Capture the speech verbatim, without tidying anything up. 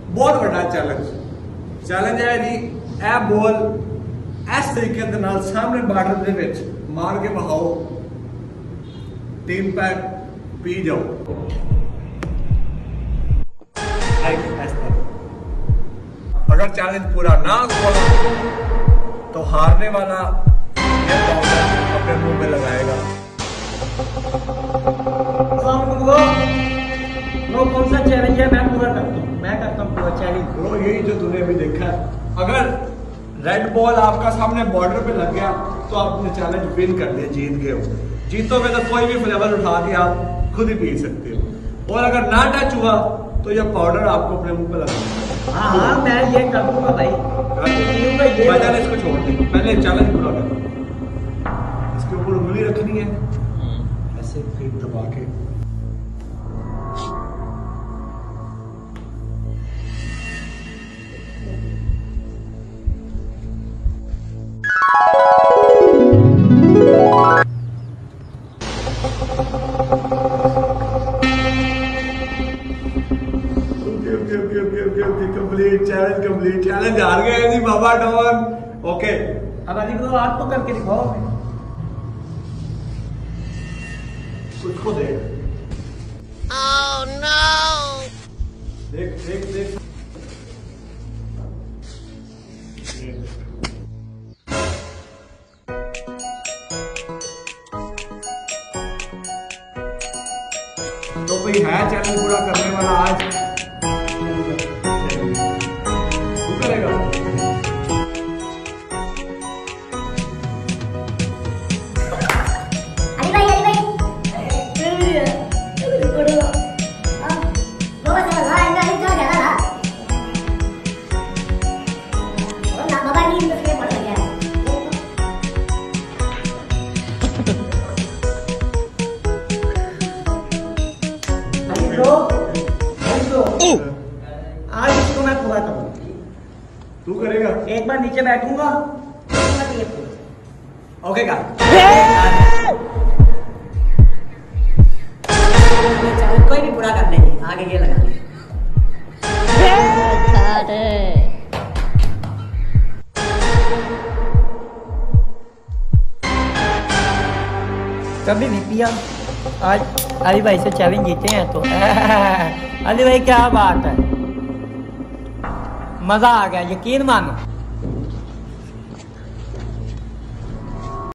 बहुत बड़ा challenge challenge है जी। ए बॉल इस तरीके के नाल सामने बॉर्डर दे विच मार के बहाओ, तीन पैक पी जाओ। अगर चैलेंज पूरा ना हुआ तो हारने वाला ये पाउडर अपने मुंह में लगाएगा। नो कौन सा चैलेंज है, मैं पूरा करता हूँ, मैं करता हूँ पूरा चैलेंज। ब्रो यही जो तूने अभी देखा है, अगर रेड बॉल आपका सामने बॉर्डर पे लग गया तो आपने चैलेंज विन कर लिया, जीत गए हो। जीतोगे तो कोई भी फ्लेवर उठा के आप खुद ही पी सकते हो, और अगर ना टच हुआ तो यह पाउडर आपको अपने मुंह पे लगाना। हाँ हाँ मैं ये कर दूंगा भाई। पहले इसको छोड़ दे, पहले चैलेंज पूरा कर। इसके ऊपर उंगली रखनी है ऐसे, फिर दबा के कंप्लीट चैलेंज कंप्लीट चैलेंज हार गए जी बाबा डॉन। ओके अब अली ब्रो आप तो करके दिखाओ, कुछ को देख। Oh no! देख देख देख तो कोई है चैलेंज पूरा करने वाला आज? तू करेगा? अली भाई अली भाई करो अब बाबा चला हां इनका ही चला गया था और ना बाबा नींद में पड़ गया। अली ब्रो अली ब्रो आज इसको मैं पूरा करूंगा। तू करेगा? एक बार नीचे बैठूंगा, ओके का कोई भी पूरा कर लेंगे, आगे ये लगा लेंगे। कभी नहीं पिया, आज अली भाई से चैलेंज जीते हैं तो अली भाई क्या बात है, मजा आ गया, यकीन मानो।